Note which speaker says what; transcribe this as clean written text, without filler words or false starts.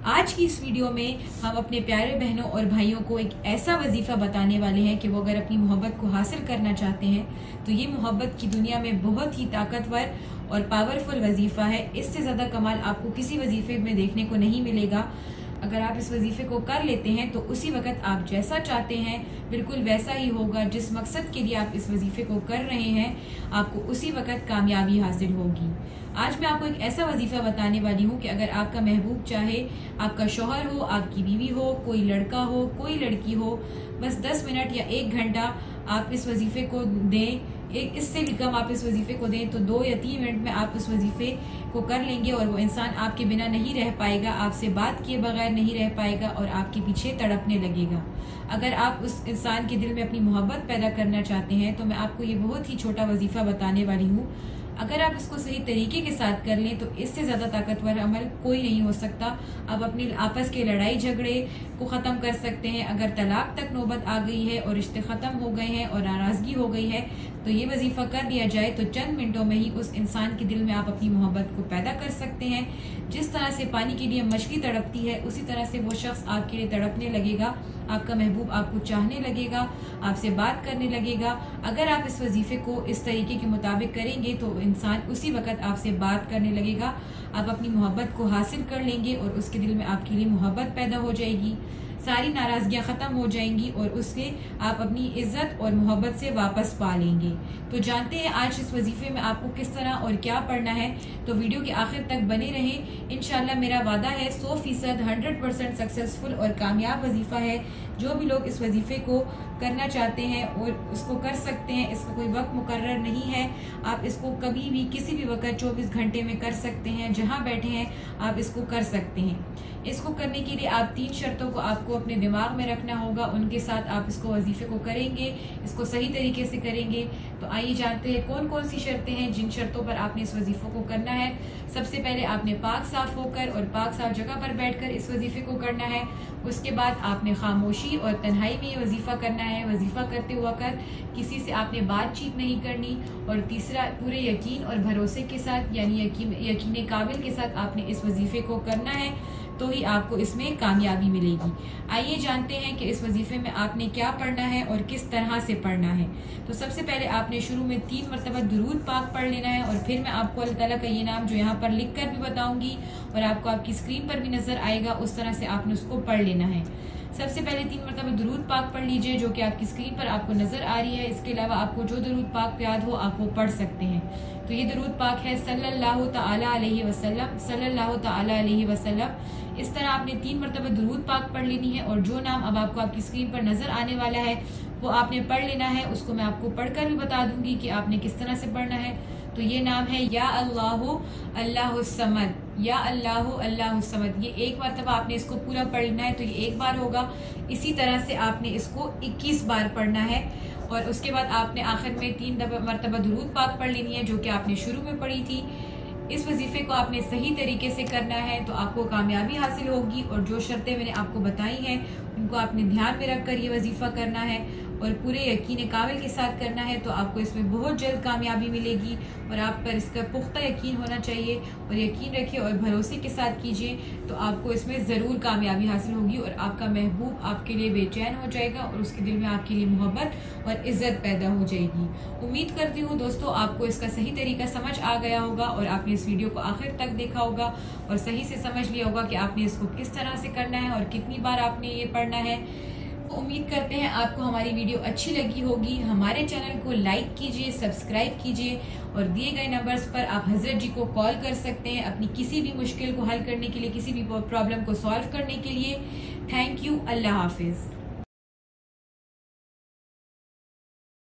Speaker 1: आज की इस वीडियो में हम अपने प्यारे बहनों और भाइयों को एक ऐसा वजीफा बताने वाले हैं कि वो अगर अपनी मोहब्बत को हासिल करना चाहते हैं तो ये मोहब्बत की दुनिया में बहुत ही ताकतवर और पावरफुल वजीफा है। इससे ज्यादा कमाल आपको किसी वजीफे में देखने को नहीं मिलेगा। अगर आप इस वजीफे को कर लेते हैं तो उसी वक्त आप जैसा चाहते हैं बिल्कुल वैसा ही होगा। जिस मकसद के लिए आप इस वजीफे को कर रहे हैं आपको उसी वक्त कामयाबी हासिल होगी। आज मैं आपको एक ऐसा वजीफा बताने वाली हूँ कि अगर आपका महबूब चाहे, आपका शौहर हो, आपकी बीवी हो, कोई लड़का हो, कोई लड़की हो, बस 10 मिनट या 1 घंटा आप इस वजीफे को दें, एक इससे भी कम आप इस वजीफे को दें तो 2 या 3 मिनट में आप उस वजीफे को कर लेंगे और वो इंसान आपके बिना नहीं रह पाएगा, आपसे बात किए बगैर नहीं रह पाएगा और आपके पीछे तड़पने लगेगा। अगर आप उस इंसान के दिल में अपनी मोहब्बत पैदा करना चाहते हैं तो मैं आपको ये बहुत ही छोटा वजीफा बताने वाली हूँ। अगर आप इसको सही तरीके के साथ कर लें तो इससे ज्यादा ताकतवर अमल कोई नहीं हो सकता। आप अपनी आपस के लड़ाई झगड़े को खत्म कर सकते हैं। अगर तलाक तक नौबत आ गई है और रिश्ते खत्म हो गए हैं और नाराजगी हो गई है तो ये वजीफा कर लिया जाए तो चंद मिनटों में ही उस इंसान के दिल में आप अपनी मोहब्बत को पैदा कर सकते हैं। जिस तरह से पानी के लिए मछली तड़पती है उसी तरह से वो शख्स आपके लिए तड़पने लगेगा। आपका महबूब आपको चाहने लगेगा, आपसे बात करने लगेगा। अगर आप इस वजीफे को इस तरीके के मुताबिक करेंगे तो इंसान उसी वक्त आपसे बात करने लगेगा। आप अपनी मोहब्बत को हासिल कर लेंगे और उसके दिल में आपके लिए मोहब्बत पैदा हो जाएगी। सारी नाराजगियां खत्म हो जाएंगी और उससे आप अपनी इज्जत और मोहब्बत से वापस पा लेंगे। तो जानते हैं आज इस वजीफे में आपको किस तरह और क्या पढ़ना है, तो वीडियो के आखिर तक बने रहें। इंशाल्लाह मेरा वादा है 100% 100% सक्सेसफुल और कामयाब वजीफा है। जो भी लोग इस वजीफे को करना चाहते हैं और उसको कर सकते हैं, इसका कोई वक्त मुकर्रर नहीं है। आप इसको कभी भी किसी भी वक्त 24 घंटे में कर सकते हैं। जहां बैठे हैं आप इसको कर सकते हैं। इसको करने के लिए आप 3 शर्तों को आपको अपने दिमाग में रखना होगा, उनके साथ आप इसको वजीफे को करेंगे, इसको सही तरीके से करेंगे। तो आइए जानते हैं कौन कौन सी शर्तें हैं जिन शर्तों पर आपने इस वजीफे को करना है। सबसे पहले आपने पाक साफ होकर और पाक साफ जगह पर बैठकर इस वजीफे को करना है। उसके बाद आपने खामोशी और तन्हाई में ये वजीफा करना है। वजीफा करते हुआ कर किसी से आपने बातचीत नहीं करनी। और तीसरा, पूरे यकीन और भरोसे के साथ यानी यकीन काबिल के साथ आपने इस वजीफे को करना है, तो ही आपको इसमें कामयाबी मिलेगी। आइए जानते हैं कि इस वजीफे में आपने क्या पढ़ना है और किस तरह से पढ़ना है। तो सबसे पहले आपने शुरू में 3 मरतबा दुरूद पाक पढ़ लेना है और फिर मैं आपको अल्लाह ताला का ये नाम जो यहाँ पर लिख कर भी बताऊंगी और आपको आपकी स्क्रीन पर भी नजर आएगा, उस तरह से आपने उसको पढ़ लेना है। सबसे पहले 3 मरतबा दुरूद पाक पढ़ लीजिए जो कि आपकी स्क्रीन पर आपको नजर आ रही है। इसके अलावा आपको जो दुरूद पाक याद हो आप वो पढ़ सकते हैं। तो ये दुरूद पाक है सल्लल्लाहु तआला अलैहि वसल्लम, सल्लल्लाहु तआला अलैहि वसल्लम। इस तरह आपने 3 मरतबा दुरूद पाक पढ़ लेनी है और जो नाम अब आपको आपकी स्क्रीन पर नजर आने वाला है वो आपने पढ़ लेना है। उसको मैं आपको पढ़कर भी बता दूंगी कि आपने किस तरह से पढ़ना है। तो ये नाम है या अल्लाहु अल्लाहु समद, या अल्लाहु अल्लाहु समद। ये 1 मरतबा आपने इसको पूरा पढ़ लेना है, तो ये 1 बार होगा। इसी तरह से आपने इसको 21 बार पढ़ना है और उसके बाद आपने आखिर में 3 मरतबा दुरूद पाक पढ़ लेनी है जो कि आपने शुरू में पढ़ी थी। इस वजीफे को आपने सही तरीके से करना है तो आपको कामयाबी हासिल होगी। और जो शर्तें मैंने आपको बताई हैं उनको आपने ध्यान में रखकर ये वजीफा करना है और पूरे यकीन काबिल के साथ करना है, तो आपको इसमें बहुत जल्द कामयाबी मिलेगी। और आप पर इसका पुख्ता यकीन होना चाहिए और यकीन रखिए और भरोसे के साथ कीजिए तो आपको इसमें ज़रूर कामयाबी हासिल होगी और आपका महबूब आपके लिए बेचैन हो जाएगा और उसके दिल में आपके लिए मोहब्बत और इज्जत पैदा हो जाएगी। उम्मीद करती हूँ दोस्तों आपको इसका सही तरीका समझ आ गया होगा और आपने इस वीडियो को आखिर तक देखा होगा और सही से समझ लिया होगा कि आपने इसको किस तरह से करना है और कितनी बार आपने ये पढ़ना है। उम्मीद करते हैं आपको हमारी वीडियो अच्छी लगी होगी। हमारे चैनल को लाइक कीजिए, सब्सक्राइब कीजिए और दिए गए नंबर्स पर आप हजरत जी को कॉल कर सकते हैं अपनी किसी भी मुश्किल को हल करने के लिए, किसी भी प्रॉब्लम को सॉल्व करने के लिए। Thank you. अल्लाह हाफिज।